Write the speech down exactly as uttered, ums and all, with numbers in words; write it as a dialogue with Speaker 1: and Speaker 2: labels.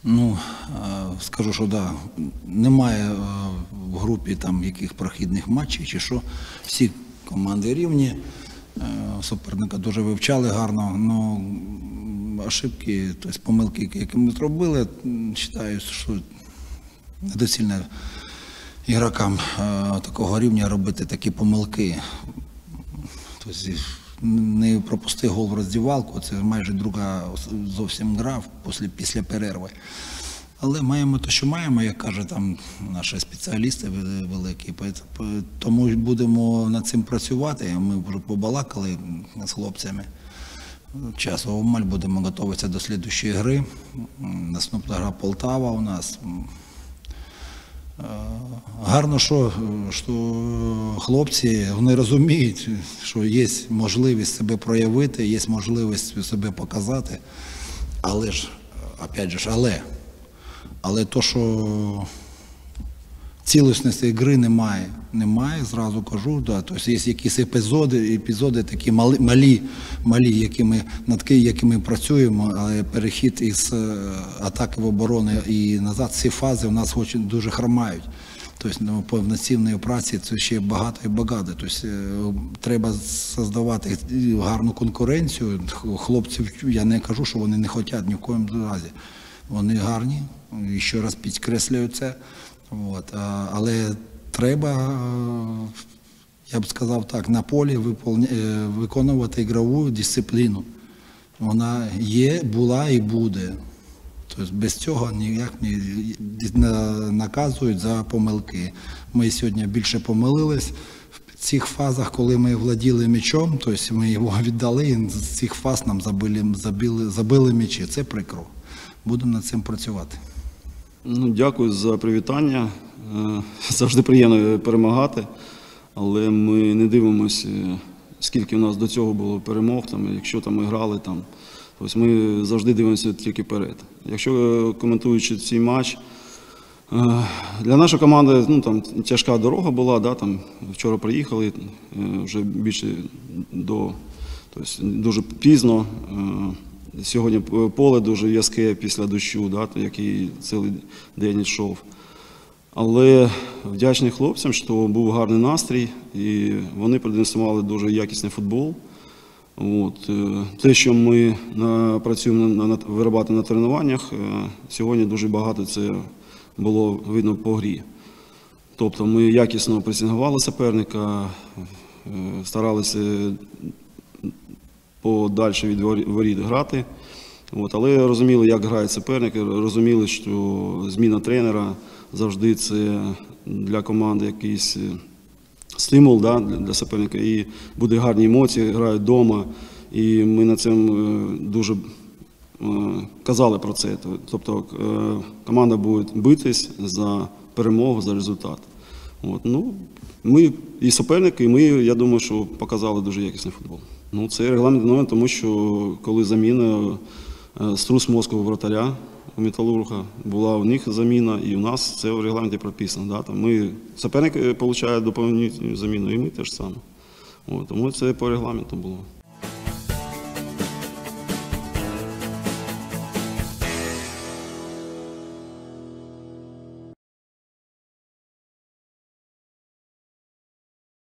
Speaker 1: Ну, скажу, що да, немає в групі там яких прохідних матчів чи що. Всі команди рівні, суперника дуже вивчали гарно, але ошибки, тобто помилки, які ми зробили, вважаю, що недоцільно ігрокам такого рівня робити такі помилки. Тобто, не пропусти гол в роздівалку, це майже друга зовсім гра після, після перерви. Але маємо те, що маємо, як кажуть там наші спеціалісти великі. Тому будемо над цим працювати. Ми вже побалакали з хлопцями. Часу обмаль, будемо готуватися до слідчої гри. Наступна гра Полтава у нас. Гарно, що, що хлопці, вони розуміють, що є можливість себе проявити, є можливість себе показати, але ж, опять же, але, але то, що цілісності гри немає, немає, зразу кажу, да, тобто є якісь епізоди, епізоди такі малі, малі, малі які ми, над якими працюємо, але перехід із атаки в оборону і назад, ці фази у нас дуже хромають. Тобто ну, повноцінної праці це ще багато і багато. Тобто треба створювати гарну конкуренцію. Хлопців, я не кажу, що вони не хочуть ні в коєму разі. Вони гарні, і ще раз підкреслюю це. От. Але треба, я б сказав так, на полі виконувати ігрову дисципліну. Вона є, була і буде. Тобто без цього ніяк не наказують за помилки. Ми сьогодні більше помилились в цих фазах, коли ми владіли м'ячом, тобто ми його віддали, і з цих фаз нам забили, забили, забили м'ячі. Це прикро. Будемо над цим працювати.
Speaker 2: Ну, дякую за привітання. Завжди приємно перемагати, але ми не дивимося, скільки у нас до цього було перемог, там, якщо там ми грали, там, тобто ми завжди дивимося тільки вперед. Якщо коментуючи цей матч, для нашої команди ну, там, тяжка дорога була, да, там, вчора приїхали, вже більше до, тобто, дуже пізно. Сьогодні поле дуже в'язке після дощу, да, який цілий день йшов. Але вдячний хлопцям, що був гарний настрій, і вони продемонстрували дуже якісний футбол. От. Те, що ми працюємо виробляти на тренуваннях, сьогодні дуже багато це було видно по грі. Тобто ми якісно пресингували суперника, старалися подальше від воріт грати. От, але розуміли, як грає суперник, розуміли, що зміна тренера завжди це для команди якийсь стимул, да, для суперника. І буде гарні емоції, грають вдома. І ми на цьому дуже казали про це. Тобто команда буде битись за перемогу, за результат. От, ну, ми і суперники, і ми, я думаю, що показали дуже якісний футбол. Ну, це регламент новин, тому що коли заміна струс мозку вратаря у Металурга, була у них заміна, і у нас це в регламенті прописано. Да? Там ми, суперник отримує доповнительну заміну, і ми теж саме. От, тому це по регламенту було.